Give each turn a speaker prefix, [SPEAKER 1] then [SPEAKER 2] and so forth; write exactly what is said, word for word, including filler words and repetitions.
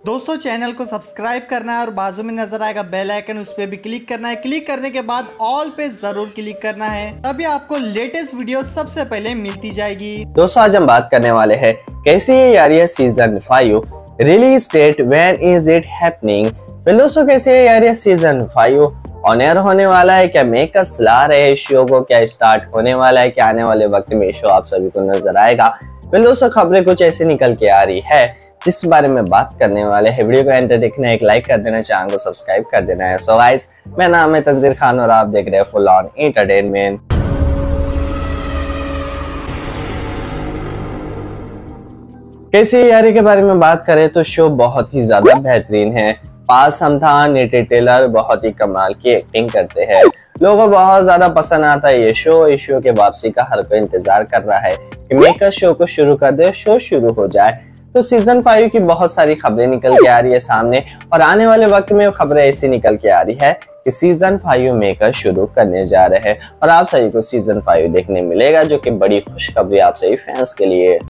[SPEAKER 1] दोस्तों चैनल को सब्सक्राइब करना है और बाजू में नजर आएगा बेल आइकन, उस पर भी क्लिक करना है। क्लिक करने के बाद ऑल पे जरूर क्लिक करना है, तभी आपको लेटेस्ट वीडियो सबसे पहले मिलती जाएगी।
[SPEAKER 2] दोस्तों आज हम बात करने वाले हैं कैसी है यारी है season five, release date, when is it happening. फिर दोस्तों कैसी है यारी है सीजन फाइव, ऑन एयर होने वाला है क्या, मेकर्स ला रहे हैं शो को, क्या स्टार्ट होने वाला है, क्या आने वाले वक्त में शो आप सभी को नजर आएगा। फिर दोस्तों खबरें कुछ ऐसे निकल के आ रही है जिस बारे में बात करने वाले हैं। वीडियो को एंड तक देखना, एक लाइक कर देना, चैनल को सब्सक्राइब कर देना है। सो गाइस, मेरा नाम है तंजीर खान और आप देख रहे हैं फुल ऑन एंटरटेनमेंट। कैसी यारी के बारे में बात करें तो शो बहुत ही ज्यादा बेहतरीन है। पास हम था, नीति टेलर बहुत ही कमाल की एक्टिंग करते हैं, लोगों को बहुत ज्यादा पसंद आता है ये शो। इस शो के वापसी का हर कोई इंतजार कर रहा है कि मेकर शो को शुरू कर दे, शो शुरू हो जाए। तो सीजन फाइव की बहुत सारी खबरें निकल के आ रही है सामने, और आने वाले वक्त में खबरें ऐसी निकल के आ रही है कि सीजन फाइव मेकर शुरू करने जा रहे हैं और आप सभी को सीजन फाइव देखने मिलेगा, जो कि बड़ी खुशखबरी आप सभी फैंस के लिए।